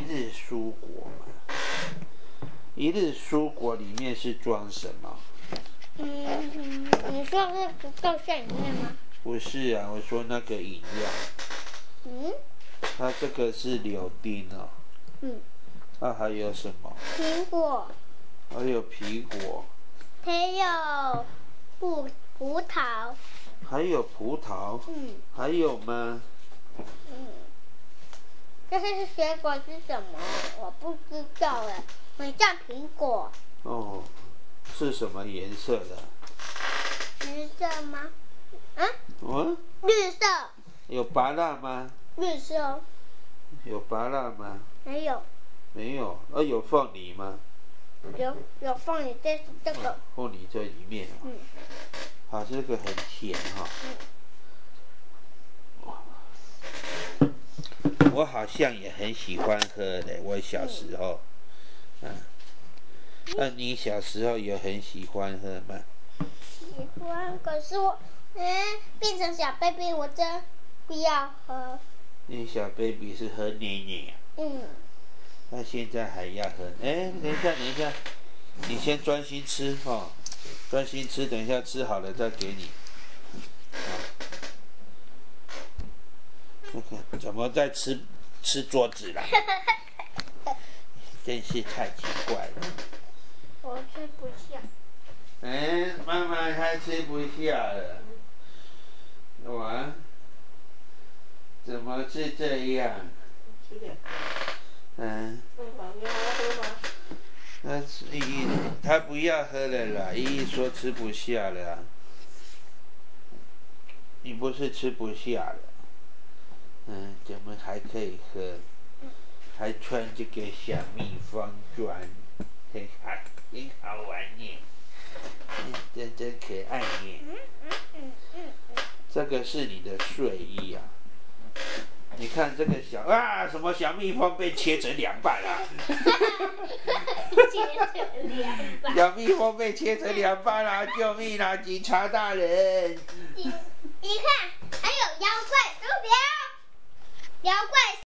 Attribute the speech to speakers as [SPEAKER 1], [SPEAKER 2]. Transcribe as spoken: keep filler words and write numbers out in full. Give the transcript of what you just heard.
[SPEAKER 1] 日蔬果嘛。一日蔬果里面是装什么？
[SPEAKER 2] 嗯，你说那个豆馅里面吗？
[SPEAKER 1] 不是啊，我说那个饮料。
[SPEAKER 2] 嗯。
[SPEAKER 1] 它这个是柳丁哦。
[SPEAKER 2] 嗯。
[SPEAKER 1] 那、啊、还有什么？
[SPEAKER 2] 苹果。
[SPEAKER 1] 还有皮果。
[SPEAKER 2] 还有葡葡萄。
[SPEAKER 1] 还有葡萄。
[SPEAKER 2] 嗯。
[SPEAKER 1] 还有吗？
[SPEAKER 2] 嗯。这些水果是什么？我不知道哎，很像苹果。
[SPEAKER 1] 哦，是什么颜色的？
[SPEAKER 2] 橘色吗？嗯？
[SPEAKER 1] 嗯？
[SPEAKER 2] 绿色。
[SPEAKER 1] 有芭乐吗？
[SPEAKER 2] 绿色。
[SPEAKER 1] 有芭乐吗？
[SPEAKER 2] 没有。
[SPEAKER 1] 没有。呃、啊，有凤梨吗？
[SPEAKER 2] 有有凤梨在这个。
[SPEAKER 1] 哦、凤梨在里面、哦。
[SPEAKER 2] 嗯。
[SPEAKER 1] 好，这个很甜哈、哦。嗯。我好像也很喜欢喝的，我小时候。嗯。那、啊、你小时候有很喜欢喝吗？
[SPEAKER 2] 喜欢，可是我，嗯，变成小 baby， 我真不要喝。
[SPEAKER 1] 那小 baby 是喝奶奶。
[SPEAKER 2] 嗯。
[SPEAKER 1] 那现在还要喝？哎，等一下，等一下，你先专心吃哈、哦，专心吃，等一下吃好了再给你。看看怎么在吃吃桌子啦？真是太奇怪了。
[SPEAKER 2] 我吃不下。
[SPEAKER 1] 哎，妈妈还吃不下了。哇，怎么是这样？嗯。那依依他不要喝了啦，依依说吃不下了、啊。你不是吃不下了？嗯，怎么还可以喝？还穿这个小蜜蜂装，很好，很好玩呢。真真可爱呢。
[SPEAKER 2] 嗯嗯嗯嗯嗯。
[SPEAKER 1] 这个是你的睡衣啊。你看这个小啊，什么小蜜蜂被切成两半了、啊？
[SPEAKER 2] 切成两半。
[SPEAKER 1] 小蜜蜂被切成两半了、啊，救命啊！警察大人！
[SPEAKER 2] 你你看，还有妖怪，都不要，妖怪。